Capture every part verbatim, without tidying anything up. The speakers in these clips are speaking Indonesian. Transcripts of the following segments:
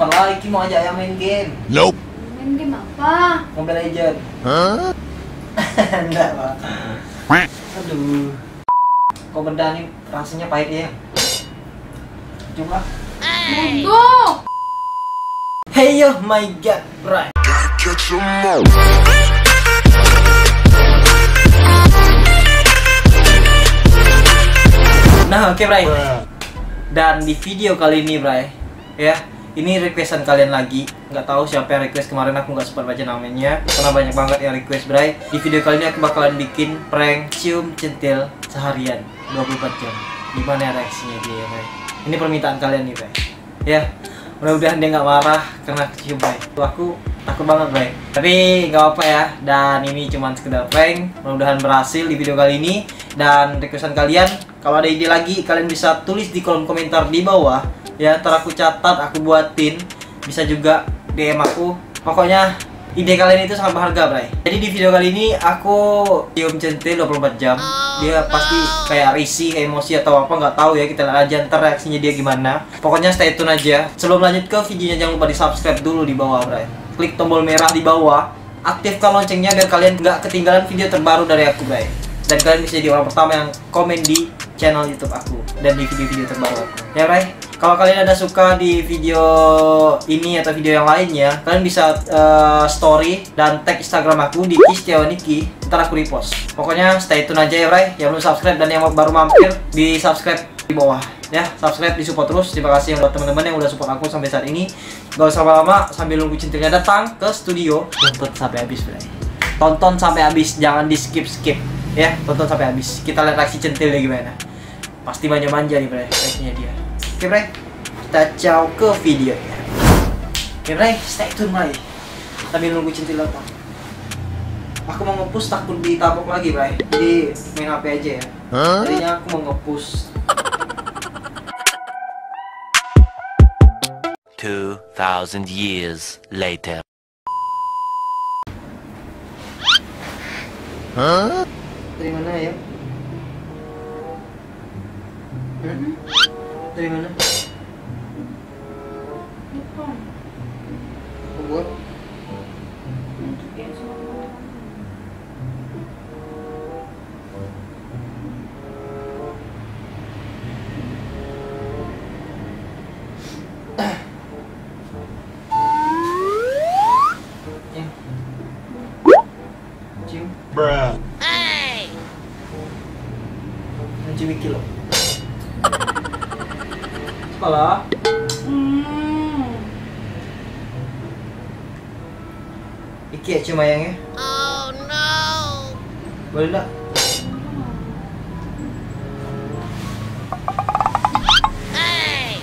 Cepat lah, Iki mau ajak yang main game. Nope. Main game apa? Mobile Legend. Huh? Enggak lah. Aduh. Kok beda nih rasanya pahit ya? Coba. Bodoh. Hey yo my god, right. Nah oke okay, Bray. Dan di video kali ini Bray, ya ini requestan kalian lagi. Nggak tahu siapa yang request kemarin, aku nggak sempat baca namanya karena banyak banget yang request Bray. Di video kali ini aku bakalan bikin prank cium centil seharian dua puluh empat jam. Gimana reaksinya dia ya Bray? Ini permintaan kalian nih Bray. Ya mudah-mudahan dia nggak marah karena cium Bray. Aku takut banget Bray, tapi nggak apa ya. Dan ini cuma sekedar prank, mudah-mudahan berhasil di video kali ini. Dan requestan kalian, kalau ada ide lagi kalian bisa tulis di kolom komentar di bawah ya, ntar aku catat, aku buatin. Bisa juga D M aku. Pokoknya ide kalian itu sangat berharga Bray. Jadi di video kali ini aku cium centil dua puluh empat jam. Dia pasti kayak risih, emosi atau apa nggak tahu ya, kita lihat aja ntar reaksinya dia gimana. Pokoknya stay tune aja. Sebelum lanjut ke videonya jangan lupa di subscribe dulu di bawah Bray. Klik tombol merah di bawah, aktifkan loncengnya biar kalian nggak ketinggalan video terbaru dari aku Bray. Dan kalian bisa jadi orang pertama yang komen di channel YouTube aku dan di video-video terbaru aku. Ya Bray, kalau kalian ada suka di video ini atau video yang lainnya, kalian bisa uh, story dan tag Instagram aku di Setiawaniki, ntar aku repost. Pokoknya stay tune aja ya Bray. Yang belum subscribe dan yang baru mampir, di subscribe di bawah ya, subscribe, di support terus. Terima kasih buat teman-teman yang udah support aku sampai saat ini. Gak usah lama-lama, sambil nunggu centilnya datang ke studio, tonton sampai habis Bray. Tonton sampai habis, jangan di skip-skip ya, tonton sampai habis. Kita lihat reaksi centilnya gimana. Pasti manja-manja nih Bray, reaksinya dia. Oke Bray, kita caw ke videonya. Oke Bray, stay tune Bray. Sambil nunggu centil datang. Aku mau nge-push takut ditabok lagi Bray. Jadi main H P aja ya. Jadinya aku mau nge-push. Two thousand years later. Huh? Dari mana ya? Hmm? Dari mana? Aku buat. Ya. Cium. Bruh. Cium Iki loh. Sekolah. Hmm. Iki ya cium ayangnya. Oh no. Boleh enggak? Hey.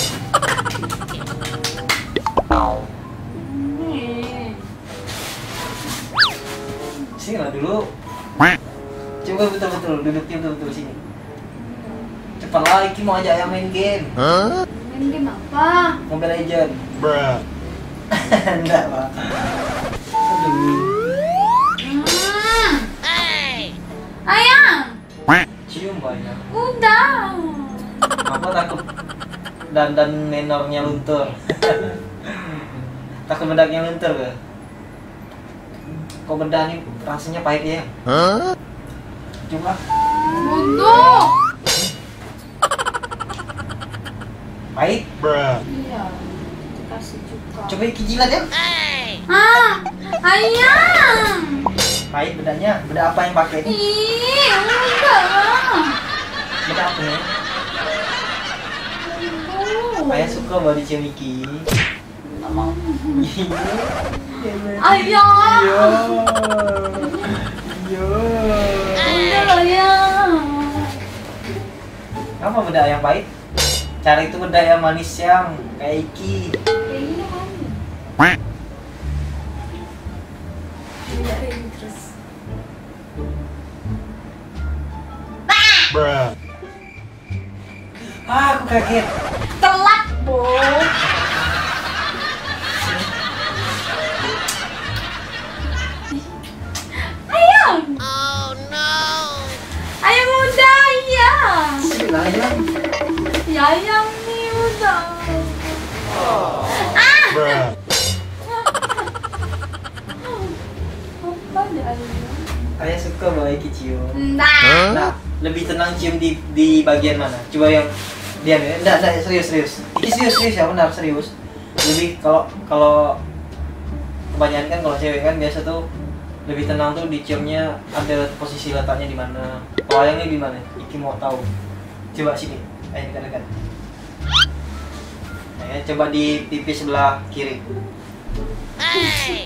Sini lah dulu. Coba betul-betul, duduknya betul-betul sini. Cepat lah, Iki mau ajak yang main game. Huh? Main game apa? Mobile Legend. Bruh. Enggak lah. Aduh. Hmm. Hey. Ayang. Cium banyak. Udah. Aku takut dan dan menornya luntur. Takut bedaknya luntur ke? Kok beda nih rasanya pahit ya? Huh? Coba. Bodoh. Pahit? Bruh. Iya. Dikasih juga. Coba Iki jilat ya. Hey. Ah, ayang. Pahit bedanya. Beda apa yang pakai? Ih, udah lah. Beda apa nih? Bodoh. Ayah suka bawa dicium Iki. Nggak mau. Iya. Ayang. Iya. Iya. Udah lah ya. Apa beda yang pahit? Cari itu beda yang manis yang kayak Iki. Kayaknya mana? Tidak ini terus. Bruh. Ah, aku kaget. Telat, Bo. Ayang. Oh no. Ayang udah, iya. Sini lah ya. Ya, ayang nih udah. Oh. Ah! Apa ada ayam? Ayah suka bawa Iki cium. Nah. Nah, lebih tenang cium di di bagian mana? Coba yang diam ya. Enggak, enggak, serius, serius. Iki serius, serius ya, benar, serius. Lebih kalau kalau kebanyakan kan kalau cewek kan biasa tuh lebih tenang tuh diciumnya ada posisi letaknya di mana. Kalau ayang ini di mana? Iki mau tahu. Coba sini. Ayo dekat-dekat. Nah, coba di pipi sebelah kiri. Hey!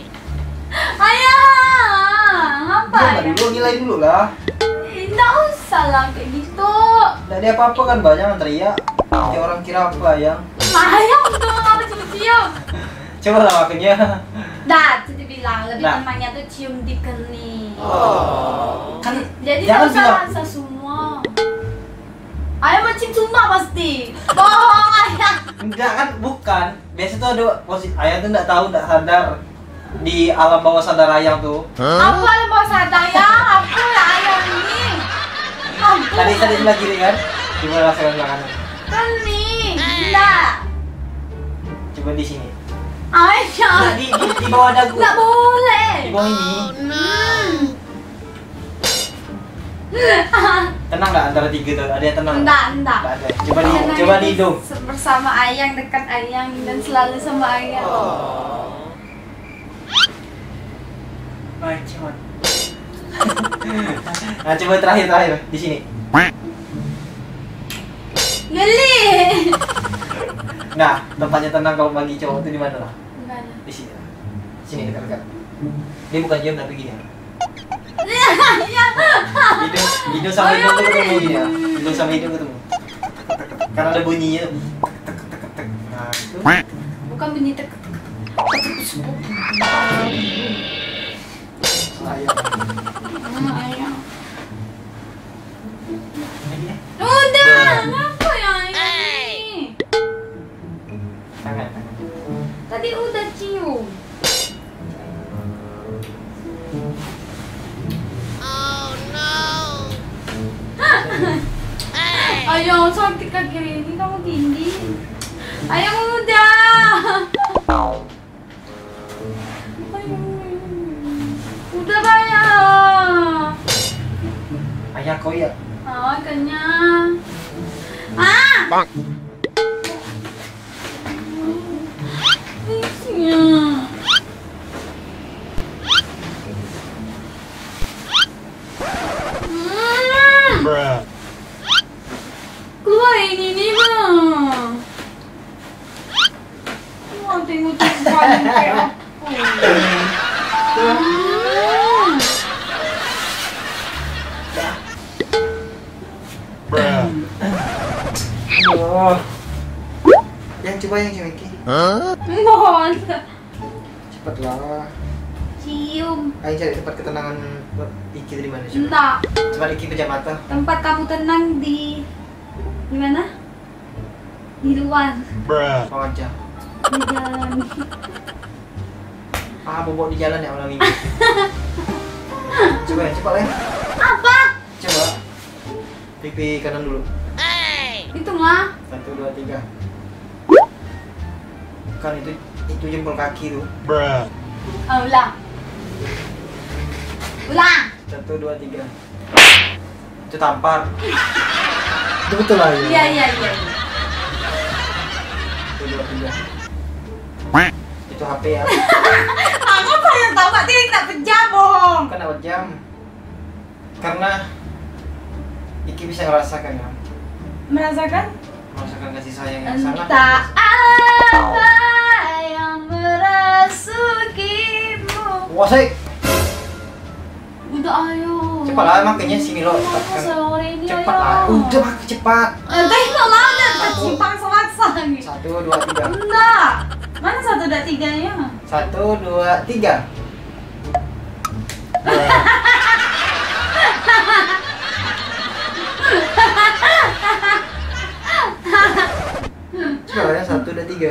Ayang, apa Coba ya? dulu, nilai dulu lah. Tidak usah lah kayak gitu. Nggak ada apa-apa kan, banyak yang teriak. Kayak orang kira apa ayang? Ayang tuh apa cium-cium? Coba lah makanya. Dah, tadi bilang lebih Nah. tenangnya tuh cium di kening. Oh. Kan Jadi jangan tidak usah bilang. rasa semua. Ayang mencium semua pasti. Bohong ayang. Enggak kan, bukan. Biasa tuh ada posisi ayang tuh enggak tahu, enggak sadar. Di alam bawah sadar ayang tuh. Apa yang mau sadar ayang? Apa ya ayang ini? Apa? Tadi tadi sebelah kiri kan? Coba rasakan sebelah kanan. Kan nih, enggak. Coba di sini. Ayang. Nah, di, di, di bawah dagu. Enggak boleh. Di bawah ini. Oh no! Tenang enggak antara tiga tuh? Ada yang tenang? Enggak, enggak. Enggak ada. Coba di Karena coba itu di hidung. bersama ayang, dekat ayang dan selalu sama ayang. Baik, coba. Nah, coba terakhir terakhir di sini. Geli. Nah, tempatnya tenang kalau bagi cowok itu di mana lah? Gimana? Di sini. Sini dekat-dekat. Ini bukan jam tapi gini ya. Hidung, hidung sama hidung tuh ketemu gini ya. Hidung sama hidung ketemu. Karena ada bunyinya tuh. Tek, tek, tek, tek. Nah, itu. Bukan bunyi tek. Sayang. Hmm, ayang. Ini ya. Udah, ngapa ya ayang ini? Tangan, tangan. Tadi udah cium. Oh no! Hey! Ayang, sakit kaki ini kamu tinggi. Ayang udah. Ayang. Udah banyak. Ayah kau ya. Ah, kenyang. Ah! Bang! Isinya. Hmm. Keluar ini nih bang. Wah, tengok tuh paling kayak apa. Hmm. Oh. Yang coba yang cewek ini. Mohon. Cepatlah. Cium. Ayo cari tempat ketenangan buat Iki di mana coba. Enggak. Coba Iki pejam mata. Tempat kamu tenang di di mana? Di luar. Kau aja. Di jalan. Ah, bobok di jalan ya malam ini. Coba ya, cepat lah. Apa? Coba. Pipi kanan dulu. Hey! Itu mah. Satu, dua, tiga. Kan itu itu jempol kaki tuh. Ah, ulang. Ulang. Satu, dua, tiga. Itu tampar. Itu betul lah ya. Iya, iya, iya. Satu, dua, tiga. Itu H P ya. Aku pengen tahu Pak Tilik tak pejam, bohong. Kan lewat jam. Karena Iki bisa ngerasakan ya. Merasakan? Merasakan kasih sayang yang sangat. Entah apa yang merasukimu. Wah, say. Udah ayo. Cepat lah, makanya si Milo Mama cepatkan. sore ini Cepat ayo. lah. Udah, mak, cepat. Eh, tengok lah udah tercimpang selaksa nih. Satu, dua, tiga. Enggak. Mana satu dan tiganya? Satu, dua, tiga. Coba ya, satu, dua, tiga.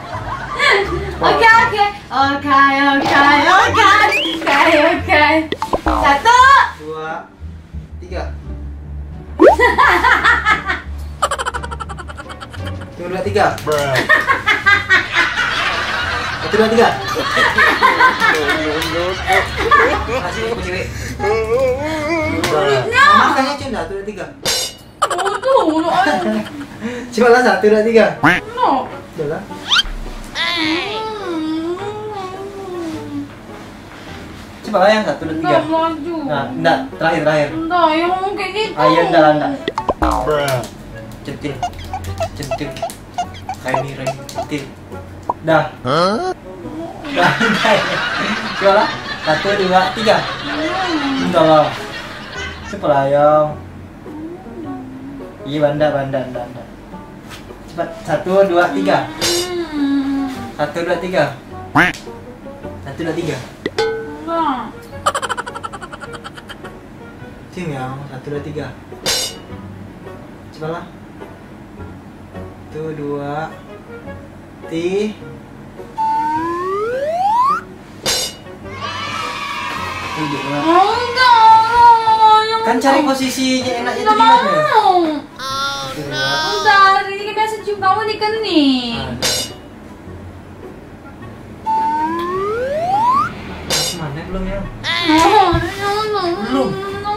Oke oke oke oke oke oke oke. Satu, dua, tiga. Satu, dua, tiga. Kasih aku cewek. Makanya cunda, satu, dua, tiga. Bodoh, no ayo. Coba lah, satu, dua, tiga. No. Coba lah. Hey! Coba lah yang satu, dua, tiga. Enggak maju. Nah, enggak, terakhir, terakhir. Enggak, yang ngomong kayak gitu. Ayo, enggak lah, enggak. Centil. Centil. Kayak ini, Ren. Centil. Dah. Dah, enggak. Coba lah. Satu, dua, tiga. Enggak lah. Coba lah, yang. Iya, banda, banda, banda, banda. Cepat. Satu, dua, tiga. Satu, dua, tiga. Satu, dua, tiga. Enggak. Tim yang. Satu, dua, tiga. Coba lah. Satu, dua, tiga. Enggak, yang Kan cari posisinya enaknya Enggak tuh di mana? mau. Oh no! Enggak, hari ini kan biasa cium kamu di kening. Mana belum ya? Oh, Belum.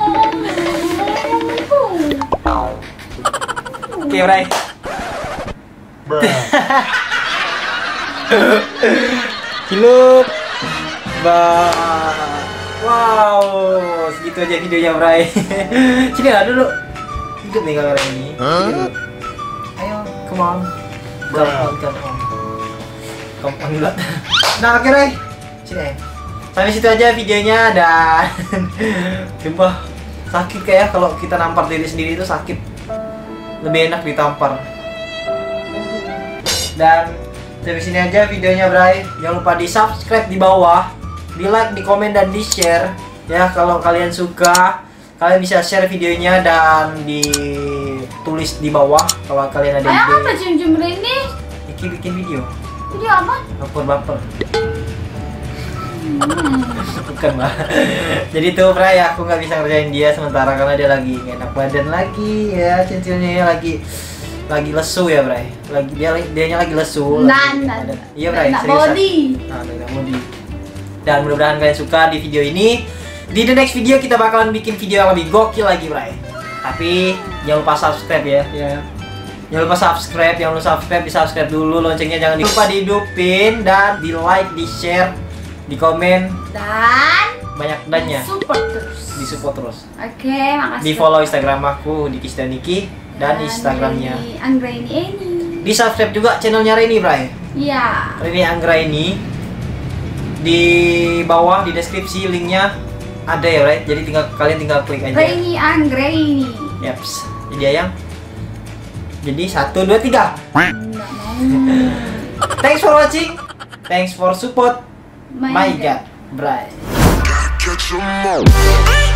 Oke, Bray. Cilup. Bah. Wow, segitu aja videonya, Bray. Sini lah dulu. Hidup nih kamera ini. Sini dulu. Ayo, come on. Come on, come on. Come on, dulu. Nah, oke, Bray. Sini. Sampai situ aja videonya dan sumpah sakit kayak kalau kita nampar diri sendiri itu sakit. Lebih enak ditampar. Dan sampai sini aja videonya, Bray. Jangan lupa di subscribe di bawah, di like, di komen dan di share ya. Kalau kalian suka, kalian bisa share videonya dan ditulis di bawah kalau kalian ada Ayah ide. apa cium-cium ini? Iki bikin video. Video apa? Baper-baper. Bukan lah. Jadi tuh Bray, aku nggak bisa ngerjain dia sementara karena dia lagi nggak enak badan lagi ya, cincinnya lagi lagi lesu ya, Bray. Lagi dia dianya lagi lesu. Nah, lagi nah, badan. Iya, Bray, nah, seriusan. body. Nah, udah body. Dan mudah-mudahan kalian suka di video ini. Di the next video kita bakalan bikin video yang lebih gokil lagi, Bray. Tapi jangan lupa subscribe ya. Ya. Jangan lupa subscribe, jangan lupa subscribe, di subscribe dulu, loncengnya jangan lupa dihidupin dan di like, di share, di komen, Dan banyak dannya, support terus. di support terus. Oke, makasih. Di follow Instagram aku Diki Staniki dan Instagramnya. Reni Anggraini ini. Di subscribe juga channelnya Reni, Bray. Iya. Reni Anggraini. Di bawah di deskripsi linknya ada ya, Bray. Jadi tinggal kalian tinggal klik aja. Reni Anggraini. Yaps. Jadi ayang. Jadi satu dua tiga. Enggak mau. Thanks for watching. Thanks for support. My My God. God, Bray. Catch 'em all.